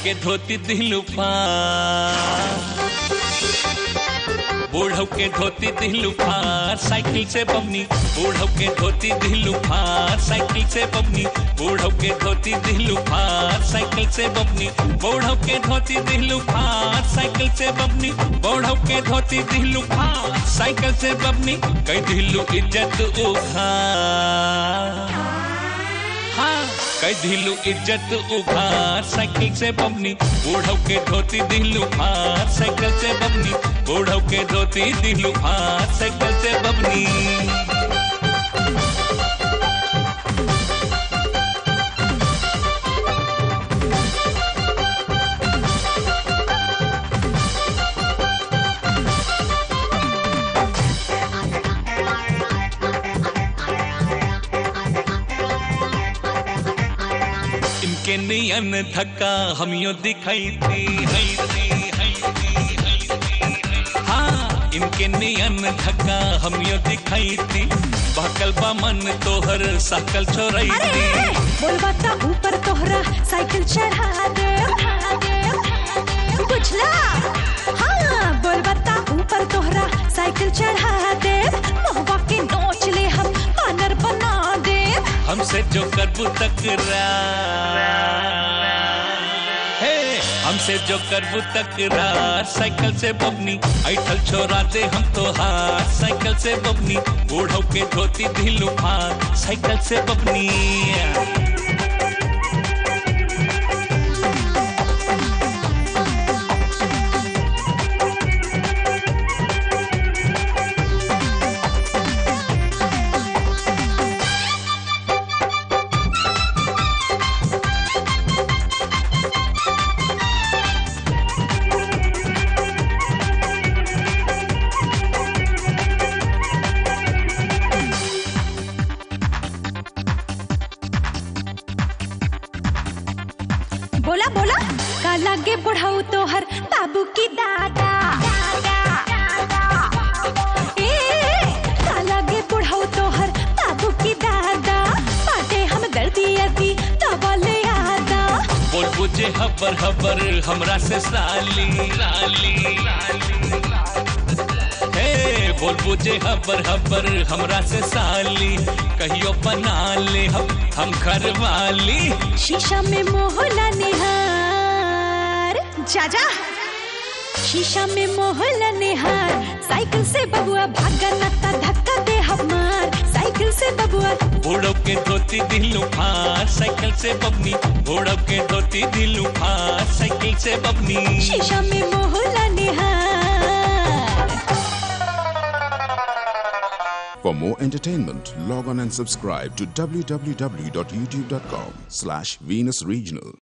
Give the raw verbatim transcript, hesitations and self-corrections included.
के धोती दिलू फार, बूढ़ो के धोती दिलू फार, साइकिल से बबनी बूढ़ो के धोती दिलू फार, साइकिल से बबनी बूढ़ो के धोती दिलू फार, साइकिल से बबनी बूढ़ो के धोती दिलू फार, साइकिल से बबनी बूढ़ो के धोती दिलू फार, साइकिल से बबनी कई दिलू इज्जत उखार, हाँ कई दिलू इज्जत उखार, साइकिल से बबनी बूढ़ो के धोती दिलू फार, साइकिल से बबनी बूढ़ो के धोती दिलू फार, साइकिल से बबनी। इनके नियन धक्का हम यो दिखाई थी, हाँ इनके नियन धक्का हम यो दिखाई थी, बहकल बा मन तोहर साइकिल छोड़ाई थी, बोलबा ता ऊपर तोहरा साइकिल चढ़ा दे, बुझला हाँ बोलबा ता ऊपर तोहरा साइकिल चढ़ा दे, मोहबा के नोच ले हम बानर बना दे, हमसे जो करबू तकरार, हे हमसे जो करबू तकरार, साइकिल से बबनी ऐठल छोड़ा दे हम तो हार, साइकिल से बबनी बूढ़ो के धोती दिलू फार, साइकिल से बबनी। बोला बोला का लागे बुढ़ाऊ तोहर बाबू की दादा, ए का लागे बुढ़ाऊ तोहर बाबू की दादा, बाटे हम दर्दी अदी दवा ले आदा, बोल बुझे हबर हबर हमरा से साली साली, हे बोल बुझे हबर हबर हमरा से साली, कहियो बना ले हम हम घर वाली, शीशा में मोहला निहार, जा जा शीशा में मोहला निहार, साइकिल से बबुआ भागा नता धक्का दे हमार, साइकिल से बबुआ बूढ़ो के धोती दिलू फार, साइकिल से बबनी बूढ़ो के धोती दिलू फार, साइकिल से बबनी, शीशा में मोहला निहार। For more entertainment, log on and subscribe to w w w dot youtube dot com slash Venus Regional.